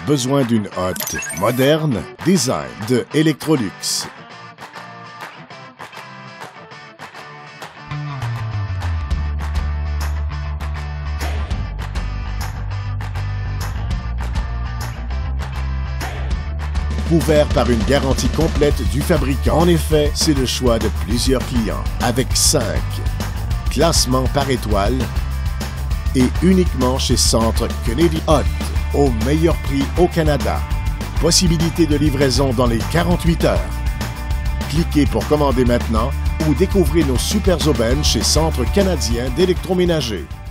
Besoin d'une hotte moderne? Design de Electrolux. Couvert par une garantie complète du fabricant. En effet, c'est le choix de plusieurs clients, avec 5 classements par étoile et uniquement chez Centre Kennedy Hot, au meilleur prix au Canada. Possibilité de livraison dans les 48 heures. Cliquez pour commander maintenant ou découvrez nos super aubaines chez Centre canadien d'électroménager.